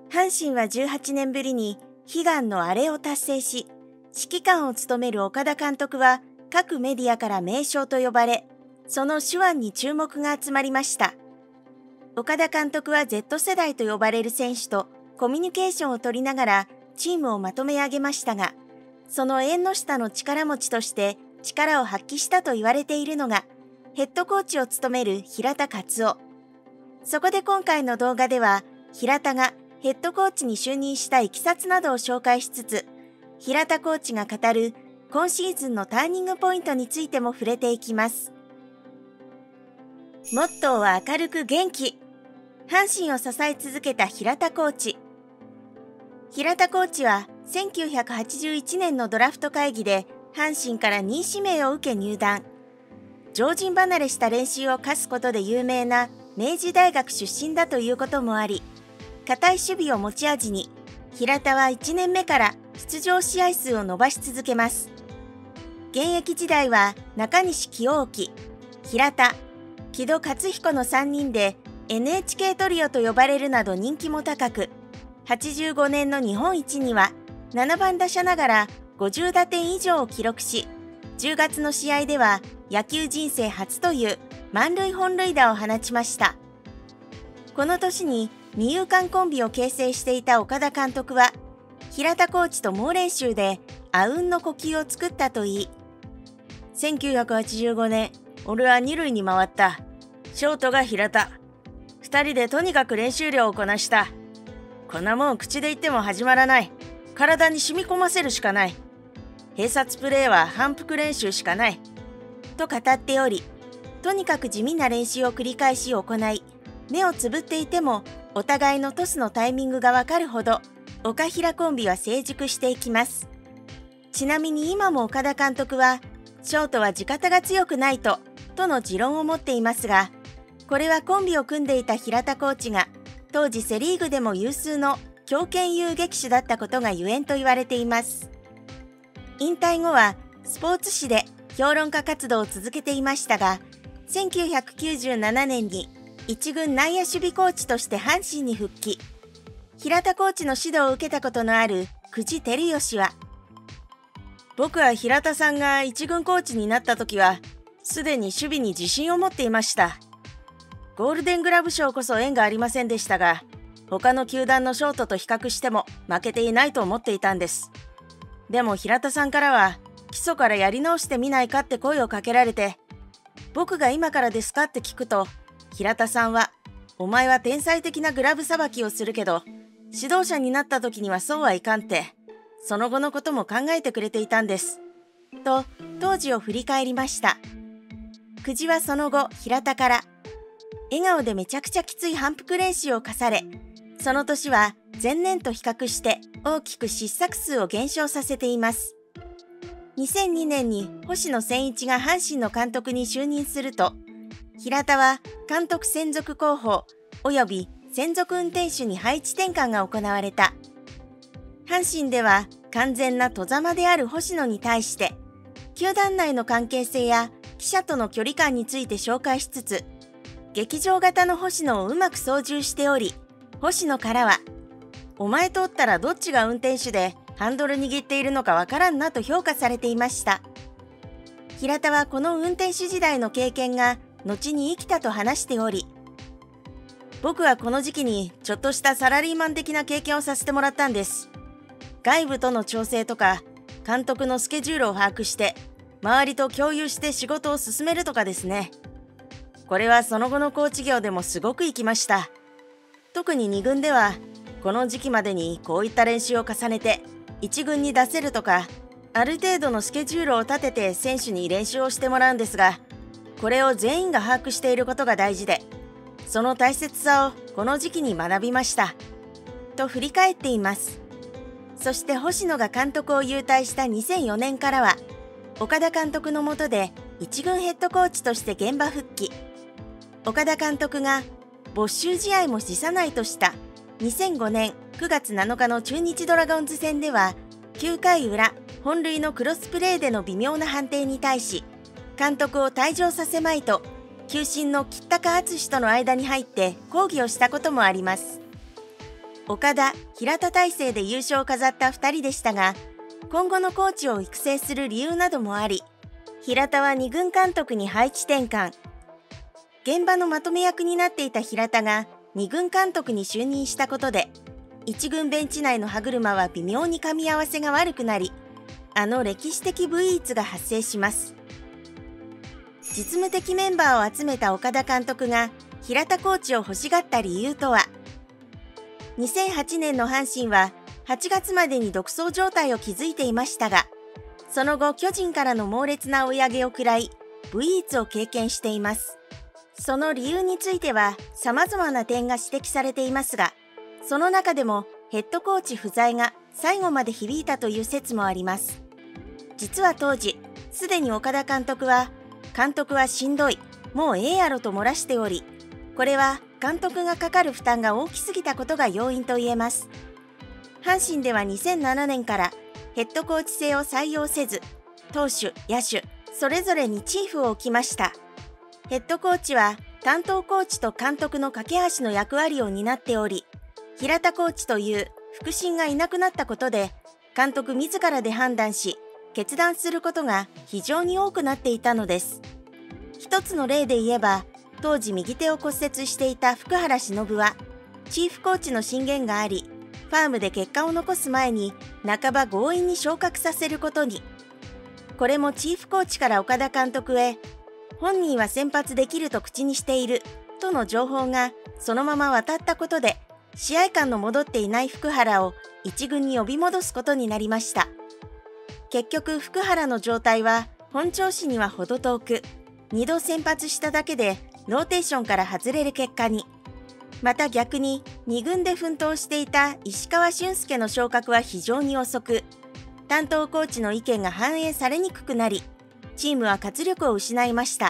阪神は18年ぶりに悲願のアレを達成し、指揮官を務める岡田監督は各メディアから名将と呼ばれ、その手腕に注目が集まりました。岡田監督は Z 世代と呼ばれる選手とコミュニケーションを取りながらチームをまとめ上げましたが、その縁の下の力持ちとして力を発揮したと言われているのが、ヘッドコーチを務める平田勝夫。そこで今回の動画では、平田がヘッドコーチに就任したいきさつなどを紹介しつつ、平田コーチが語る今シーズンのターニングポイントについても触れていきます。モットーは明るく元気。阪神を支え続けた平田コーチ。平田コーチは1981年のドラフト会議で阪神から2位指名を受け入団。常人離れした練習を課すことで有名な明治大学出身だということもあり、堅い守備を持ち味に、平田は1年目から出場試合数を伸ばし続けます。現役時代は中西清興、平田、木戸勝彦の3人で NHK トリオと呼ばれるなど人気も高く、85年の日本一には7番打者ながら50打点以上を記録し、10月の試合では野球人生初という満塁本塁打を放ちました。この年に二遊間コンビを形成していた岡田監督は、平田コーチと猛練習であうんの呼吸を作ったといい、1985年、俺は二塁に回った。ショートが平田。2人でとにかく練習量をこなした。こんなもん口で言っても始まらない。体に染み込ませるしかない。併殺プレーは反復練習しかない。と語っており、とにかく地味な練習を繰り返し行い、目をつぶっていてもお互いのトスのタイミングがわかるほど、岡平コンビは成熟していきます。ちなみに今も岡田監督は、ショートは地肩が強くないとの持論を持っていますが、これはコンビを組んでいた平田コーチが、当時セ・リーグでも有数の強肩遊撃手だったことがゆえんと言われています。引退後はスポーツ紙で評論家活動を続けていましたが、1997年に一軍内野守備コーチとして阪神に復帰。平田コーチの指導を受けたことのある久慈照義は、僕は平田さんが一軍コーチになった時は、すでに守備に自信を持っていました。ゴールデングラブ賞こそ縁がありませんでしたが、他の球団のショートと比較しても負けていないと思っていたんです。でも平田さんからは、基礎からやり直してみないかって声をかけられて、僕が今からですかって聞くと、平田さんは、お前は天才的なグラブさばきをするけど、指導者になった時にはそうはいかんって、その後のことも考えてくれていたんです。と、当時を振り返りました。久慈はその後、平田から、笑顔でめちゃくちゃきつい反復練習を課され、その年は前年と比較して大きく失策数を減少させています。2002年に星野千一が阪神の監督に就任すると、平田は監督専属広報及び専属運転手に配置転換が行われた。阪神では完全な戸ざまである星野に対して、球団内の関係性や記者との距離感について紹介しつつ、劇場型の星野をうまく操縦しており、星野からは、お前とおったらどっちが運転手でハンドル握っているのかわからんなと評価されていました。平田はこの運転手時代の経験が後に生きたと話しており、僕はこの時期にちょっとしたサラリーマン的な経験をさせてもらったんです。外部との調整とか、監督のスケジュールを把握して、周りと共有して仕事を進めるとかですね。これはその後のコーチ業でもすごく生きました。特に2軍では、この時期までにこういった練習を重ねて、1軍に出せるとか、ある程度のスケジュールを立てて選手に練習をしてもらうんですが、これを全員が把握していることが大事で、その大切さをこの時期に学びました。と振り返っています。そして星野が監督を勇退した2004年からは、岡田監督の下で一軍ヘッドコーチとして現場復帰。岡田監督が没収試合も辞さないとした2005年9月7日の中日ドラゴンズ戦では、9回裏本塁のクロスプレーでの微妙な判定に対し、監督を退場させまいと、球審の吉高敦との間に入って抗議をしたこともあります。 岡田・平田体制で優勝を飾った2人でしたが、今後のコーチを育成する理由などもあり、平田は2軍監督に配置転換。現場のまとめ役になっていた平田が2軍監督に就任したことで、1軍ベンチ内の歯車は微妙に噛み合わせが悪くなり、あの歴史的不一致が発生します。実務的メンバーを集めた岡田監督が平田コーチを欲しがった理由とは、2008年の阪神は8月までに独走状態を築いていましたが、その後巨人からの猛烈な追い上げを食らい、不一致を経験しています。その理由については様々な点が指摘されていますが、その中でもヘッドコーチ不在が最後まで響いたという説もあります。実は当時、すでに岡田監督はしんどい、もうええやろと漏らしており、これは監督がかかる負担が大きすぎたことが要因と言えます。阪神では2007年からヘッドコーチ制を採用せず、投手、野手、それぞれにチーフを置きました。ヘッドコーチは担当コーチと監督の架け橋の役割を担っており、平田コーチという腹心がいなくなったことで、監督自らで判断し、決断することが非常に多くなっていたのです。一つの例で言えば、当時右手を骨折していた福原忍は、チーフコーチの進言があり、ファームで結果を残す前に半ば強引に昇格させることに。これもチーフコーチから岡田監督へ、本人は先発できると口にしているとの情報がそのまま渡ったことで、試合感の戻っていない福原を一軍に呼び戻すことになりました。結局福原の状態は本調子には程遠く、2度先発しただけでローテーションから外れる結果に。また逆に2軍で奮闘していた石川俊介の昇格は非常に遅く、担当コーチの意見が反映されにくくなり、チームは活力を失いました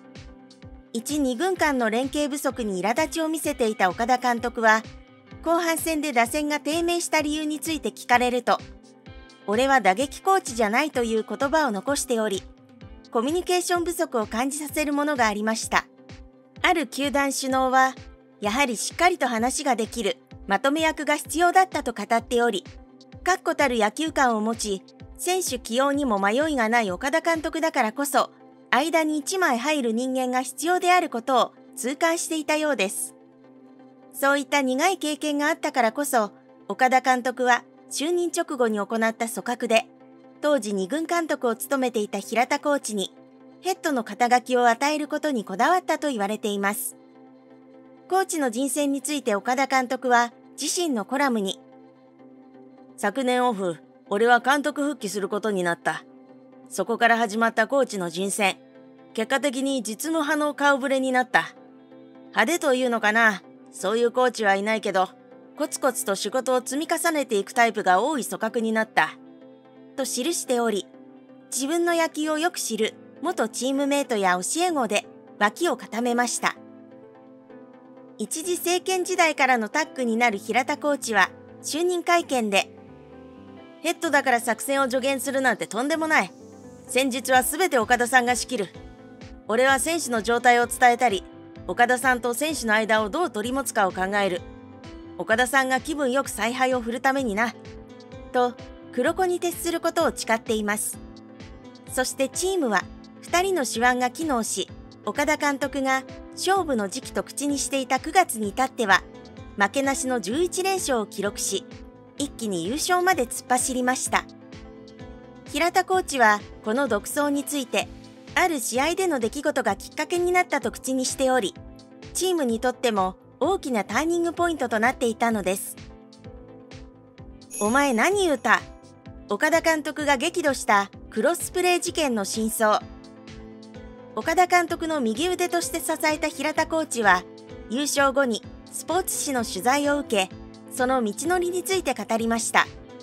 。1、2軍間の連携不足に苛立ちを見せていた岡田監督は、後半戦で打線が低迷した理由について聞かれると、俺は打撃コーチじゃないという言葉を残しており、コミュニケーション不足を感じさせるものがありました。ある球団首脳は、やはりしっかりと話ができるまとめ役が必要だったと語っており、確固たる野球観を持ち、選手起用にも迷いがない岡田監督だからこそ、間に1枚入る人間が必要であることを痛感していたようです。そういった苦い経験があったからこそ、岡田監督は就任直後に行った組閣で、当時2軍監督を務めていた平田コーチに、ヘッドの肩書きを与えることにこだわったと言われています。コーチの人選について岡田監督は自身のコラムに、昨年オフ、俺は監督復帰することになった。そこから始まったコーチの人選。結果的に実務派の顔ぶれになった。派手というのかな、そういうコーチはいないけど、コツコツと仕事を積み重ねていくタイプが多い組閣になった。と記しており、自分の野球をよく知る元チームメイトや教え子で脇を固めました。一時政権時代からのタッグになる平田コーチは就任会見で、ヘッドだから作戦を助言するなんてとんでもない。戦術はすべて岡田さんが仕切る。俺は選手の状態を伝えたり、岡田さんと選手の間をどう取り持つかを考える。岡田さんが気分よく采配を振るためにな。と、黒子に徹することを誓っています。そしてチームは2人の手腕が機能し、岡田監督が勝負の時期と口にしていた9月に至っては、負けなしの11連勝を記録し、一気に優勝まで突っ走りました。平田コーチはこの独走について、ある試合での出来事がきっかけになったと口にしており、チームにとっても大きなターニングポイントとなっていたのです。お前何言うた？岡田監督が激怒したクロスプレー事件の真相。岡田監督の右腕として支えた平田コーチは、優勝後にスポーツ紙の取材を受け、その道のりについて語りました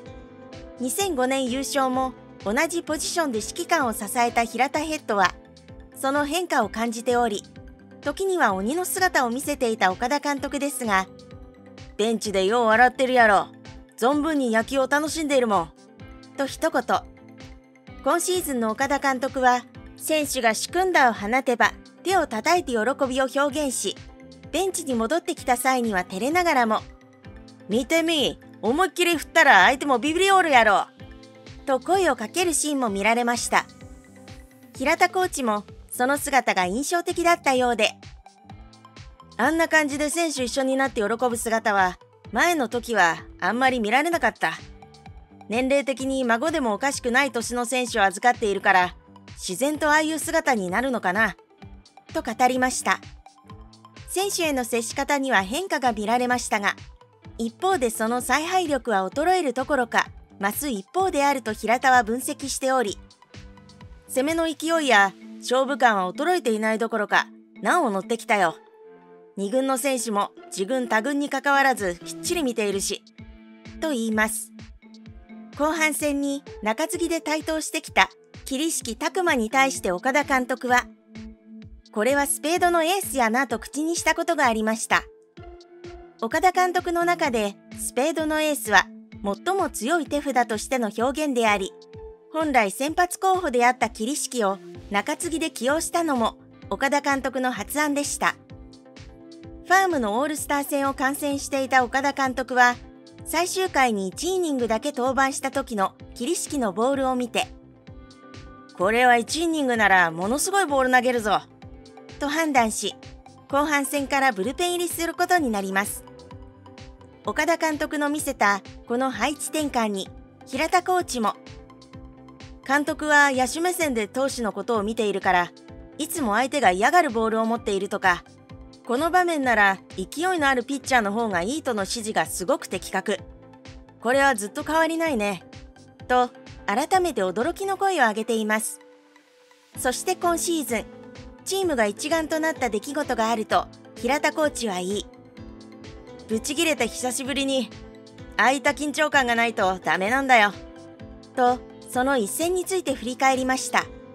。2005年優勝も同じポジションで指揮官を支えた平田ヘッドは、その変化を感じており、時には鬼の姿を見せていた岡田監督ですが、ベンチでよう笑ってるやろ。存分に野球を楽しんでいるもん。と一言。今シーズンの岡田監督は、選手が主訓打を放てば手を叩いて喜びを表現し、ベンチに戻ってきた際には照れながらも、 見てみ、思いっきり振ったら相手もビビりおるやろ。 と声をかけるシーンも見られました。平田コーチもその姿が印象的だったようで、 あんな感じで選手一緒になって喜ぶ姿は前の時はあんまり見られなかった。年齢的に孫でもおかしくない年の選手を預かっているから自然とああいう姿になるのかなと語りました。選手への接し方には変化が見られましたが、一方でその采配力は衰えるどころか増す一方であると平田は分析しており、 攻めの勢いや勝負感は衰えていないどころかなお乗ってきたよ。2軍の選手も自軍他軍に関わらずきっちり見ているし、 と言います。後半戦に中継ぎで台頭してきた桐敷拓磨に対して岡田監督は、これはスペードのエースやなと口にしたことがありました。岡田監督の中でスペードのエースは最も強い手札としての表現であり、本来先発候補であった桐敷を中継ぎで起用したのも岡田監督の発案でした。ファームのオールスター戦を観戦していた岡田監督は、最終回に1イニングだけ登板した時の桐敷のボールを見て、 これは1イニングならものすごいボール投げるぞと判断し、後半戦からブルペン入りすることになります。岡田監督の見せたこの配置転換に平田コーチも、 監督は野手目線で投手のことを見ているから、いつも相手が嫌がるボールを持っているとか、この場面なら勢いのあるピッチャーの方がいいとの指示がすごく的確。これはずっと変わりないね。 と改めて驚きの声を上げています。そして今シーズン、チームが一丸となった出来事があると平田コーチは言い、 ブチ切れて久しぶりに、ああいった緊張感がないとダメなんだよ。 とその一戦について振り返りました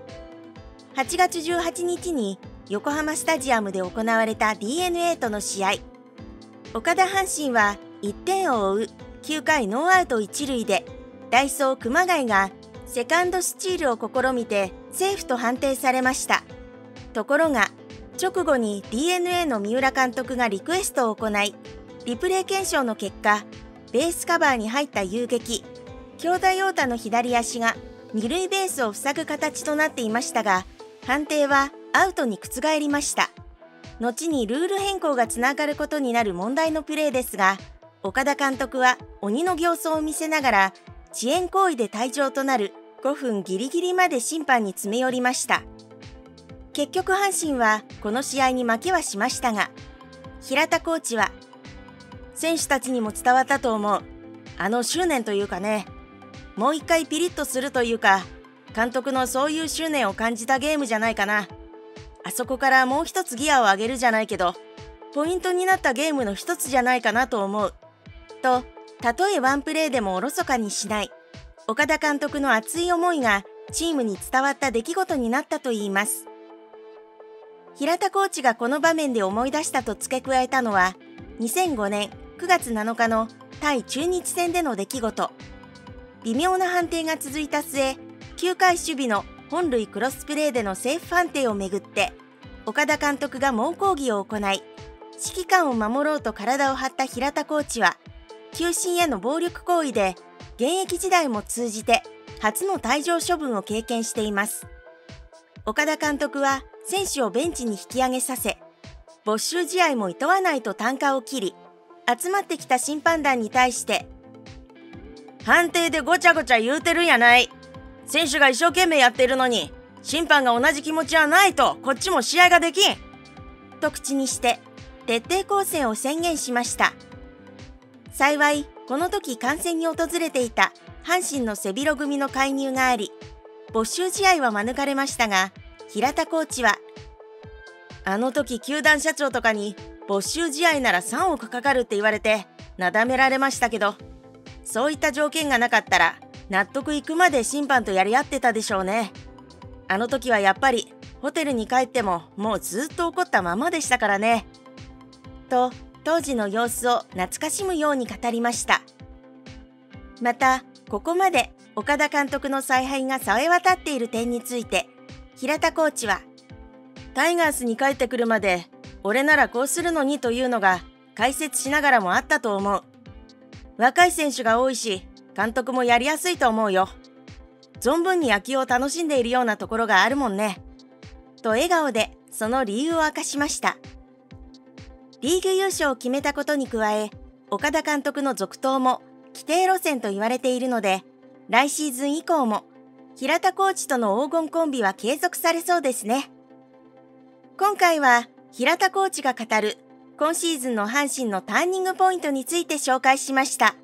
。8月18日に横浜スタジアムで行われた DNA との試合。岡田阪神は1点を追う9回ノーアウト1塁で、代走熊谷がセカンドスチールを試みてセーフと判定されました。ところが直後に DNA の三浦監督がリクエストを行い、リプレイ検証の結果、ベースカバーに入った遊撃京田陽太の左足が二塁ベースを塞ぐ形となっていましたが、判定はアウトに覆りました。後にルール変更がつながることになる問題のプレーですが、岡田監督は鬼の形相を見せながら遅延行為で退場となる5分ギリギリまで審判に詰め寄りました。結局阪神はこの試合に負けはしましたが、平田コーチは、 選手たちにも伝わったと思う。あの執念というかね、もう一回ピリッとするというか、監督のそういう執念を感じたゲームじゃないかな。あそこからもう一つギアを上げるじゃないけど、ポイントになったゲームの一つじゃないかなと思う。 と、たとえワンプレーでもおろそかにしない、岡田監督の熱い思いがチームに伝わった出来事になったといいます。平田コーチがこの場面で思い出したと付け加えたのは、2005年9月7日の対中日戦での出来事。微妙な判定が続いた末、9回守備の本塁クロスプレーでのセーフ判定をめぐって、岡田監督が猛抗議を行い、指揮官を守ろうと体を張った平田コーチは、球審への暴力行為で、現役時代も通じて初の退場処分を経験しています。岡田監督は選手をベンチに引き上げさせ、没収試合も厭わないと啖呵を切り、集まってきた審判団に対して、 判定でごちゃごちゃ言うてるんやない。選手が一生懸命やっているのに、審判が同じ気持ちはないとこっちも試合ができん。 と口にして徹底抗戦を宣言しました。幸いこの時観戦に訪れていた阪神の背広組の介入があり、没収試合は免れましたが、平田コーチは、 あの時球団社長とかに没収試合なら3億かかるって言われてなだめられましたけど、そういった条件がなかったら納得いくまで審判とやり合ってたでしょうね。あの時はやっぱりホテルに帰ってももうずっと怒ったままでしたからね。 と当時の様子を懐かしむように語りました。またここまで岡田監督の采配がさえ渡っている点について、平田コーチは、 タイガースに帰ってくるまで俺ならこうするのにというのが解説しながらもあったと思う。 若い選手が多いし、監督もやりやすいと思うよ。存分に野球を楽しんでいるようなところがあるもんね。 と笑顔でその理由を明かしました。リーグ優勝を決めたことに加え、岡田監督の続投も規定路線と言われているので、来シーズン以降も平田コーチとの黄金コンビは継続されそうですね。今回は平田コーチが語る今シーズンの阪神のターニングポイントについて紹介しました。